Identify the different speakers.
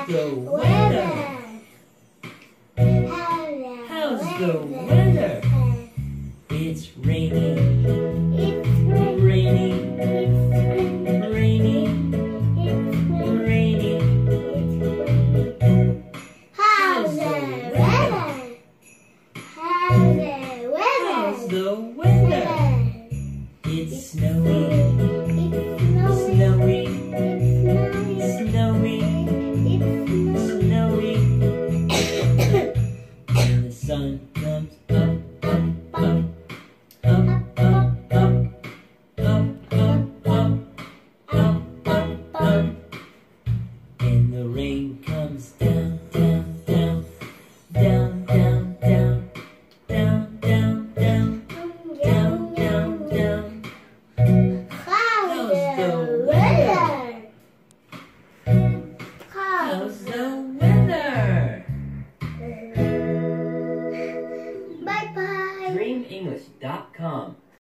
Speaker 1: the weather? How's the weather? It's raining. It's raining. It's raining. It's raining. How's the weather? How's the weather? It's snowy. It's snowy. It's snowy. It's snowy. And the sun comes up, up, up, up, up, up, up, up, up, up, up. And the rain comes down, down, down, down, down, down, down, down, down, down, down, down. How's the weather? How's the weather?
Speaker 2: Bye bye.
Speaker 1: DreamEnglish.com